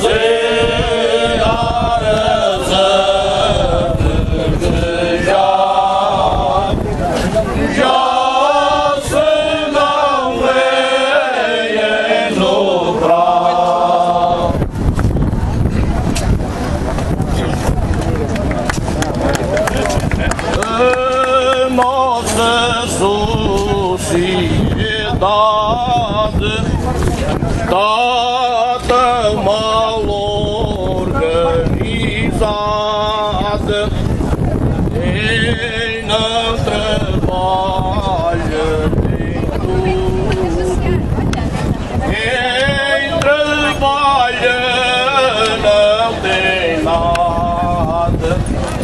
Toată mal organizată, ei ne trabalha de tudo, ei trabalha não tem nada.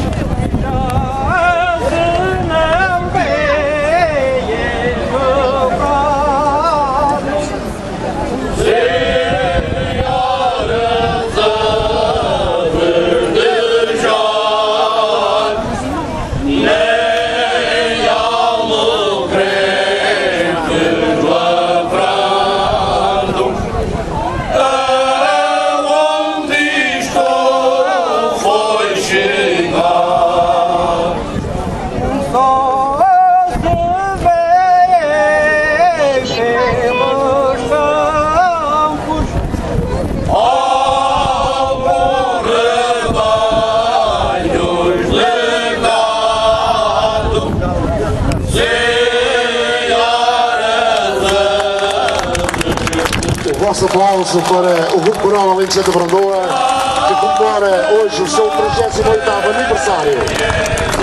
Nosso aplauso para o Grupo Coral Além de Santa Brandoa, que comemora hoje o seu 38º aniversário.